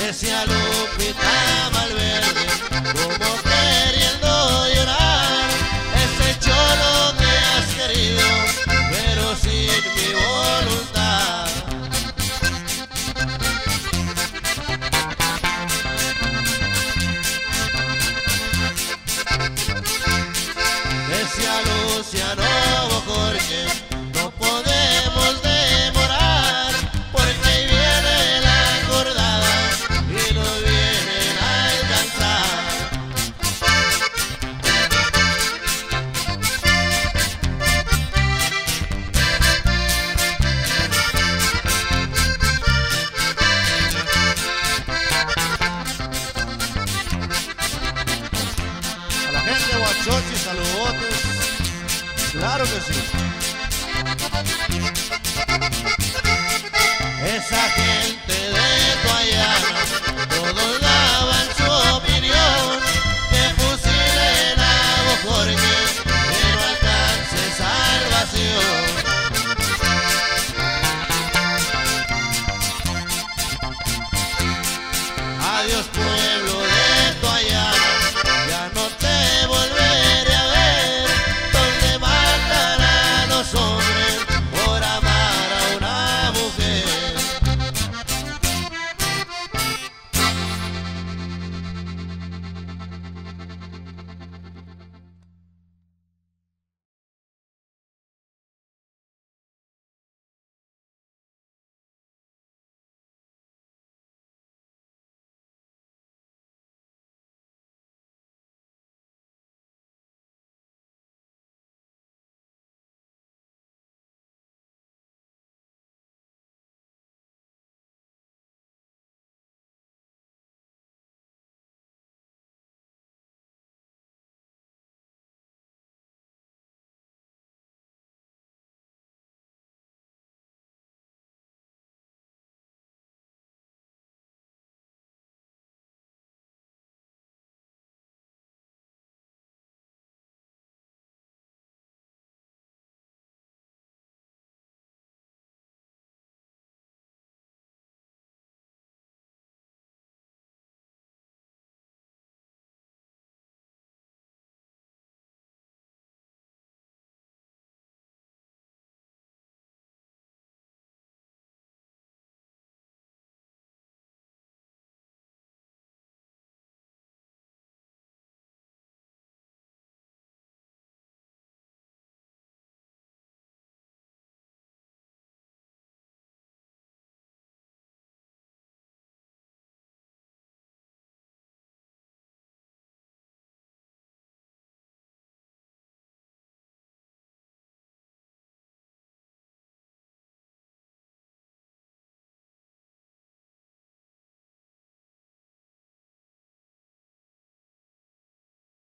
Decía Lupita Malverde, como queriendo llorar, ese cholo que has querido, pero sin mi voluntad. Decía Luciano Jorge, no podemos demorar, porque ahí viene la acordada y nos vienen a alcanzar. A la gente de Huachochi, saludotes, claro que sí. Esa gente de Guayana, todos daban su opinión, que fusilen a Bojorque, que no alcance salvación. Adiós, pues.